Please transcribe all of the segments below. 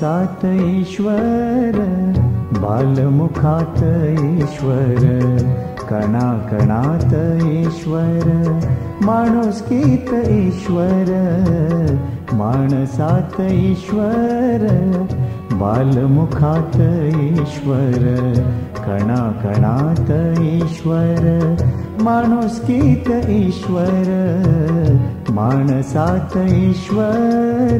मानसात ईश्वर, बालमुखात ईश्वर, कणाकणात ईश्वर, माणुसकीत ईश्वर, माणसात ईश्वर, बालमुखात ईश्वर, कणाकणात ईश्वर, माणुसकीत ईश्वर, माणसात ईश्वर.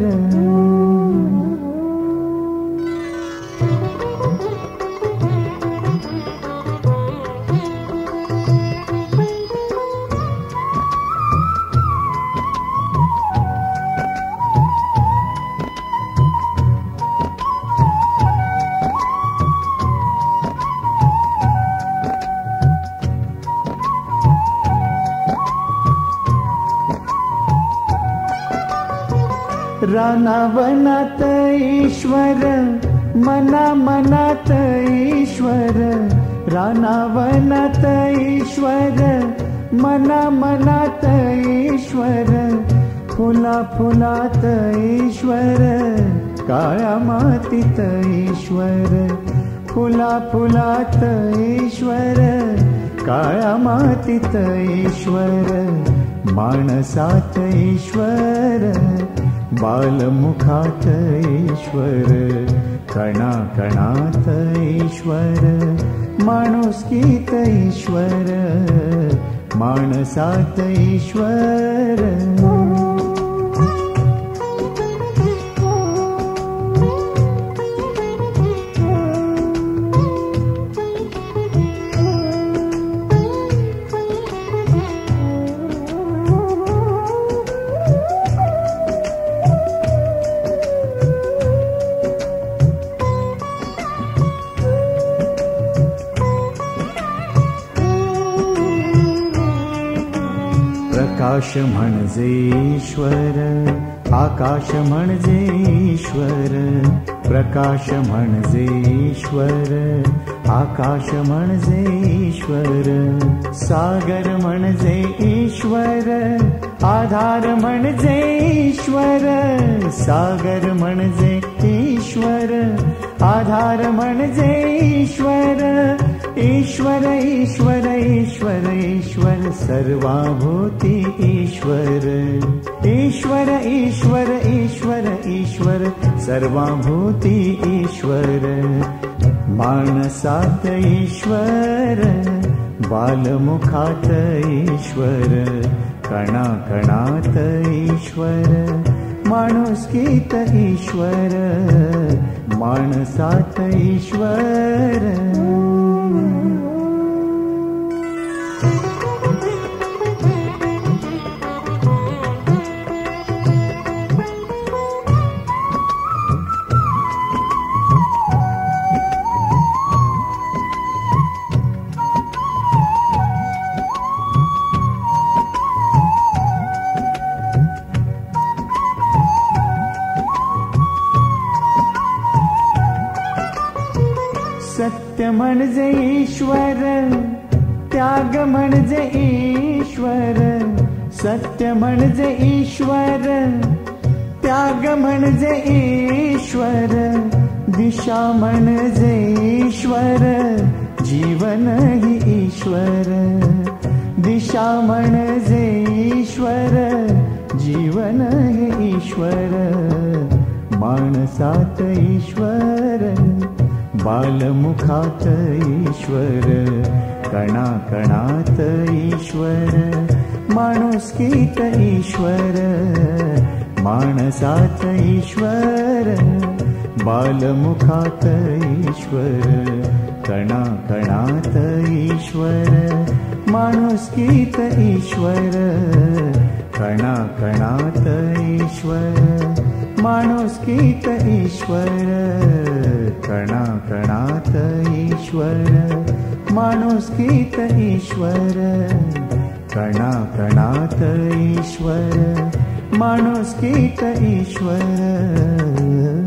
रानावनात ईश्वर, मना मनात ईश्वर, रानावनात ईश्वर, मना मनात ईश्वर, फुला फुलात ईश्वर, काळ्या मातीत ईश्वर, फुला फुलात ईश्वर, काळ्या मातीत ईश्वर, माणसात ईश्वर, बालमुखात ईश्वर, कणाकणात ईश्वर, माणुसकीत ईश्वर, माणसात ईश्वर. प्रकाश म्हणजे ईश्वर, आकाश म्हणजे ईश्वर, प्रकाश म्हणजे ईश्वर, आकाश म्हणजे ईश्वर, सागर म्हणजे ईश्वर, आधार म्हणजे ईश्वर, सागर म्हणजे ईश्वर, आधार म्हणजे ईश्वर, ईश्वर ईश्वर ईश्वर ईश्वर, सर्वाभूती ईश्वर, ईश्वर ईश्वर ईश्वर ईश्वर, सर्वाभूती ईश्वर, मानसात ईश्वर, बालमुखात ईश्वर, कणाकणात ईश्वर, माणुसकीत ईश्वर, माणसात ईश्वर. सत्य म्हणजे ईश्वर, त्याग म्हणजे ईश्वर, सत्य म्हणजे ईश्वर, त्याग म्हणजे ईश्वर, दिशा म्हणजे ईश्वर, जीवन ही ईश्वर, दिशा म्हणजे ईश्वर, जीवन ही ईश्वर, माणसात ईश्वर, बालमुखात ईश्वर, कणाकणात ईश्वर, माणुसकीत ईश्वर, माणसात ईश्वर, बालमुखात ईश्वर, कणाकणात ईश्वर, माणुसकीत ईश्वर, कणाकणात ईश्वर, माणुसकीत ईश्वर, कणाकणात ईश्वर, माणुसकीत ईश्वर, कणाकणात ईश्वर, माणुसकीत ईश्वर.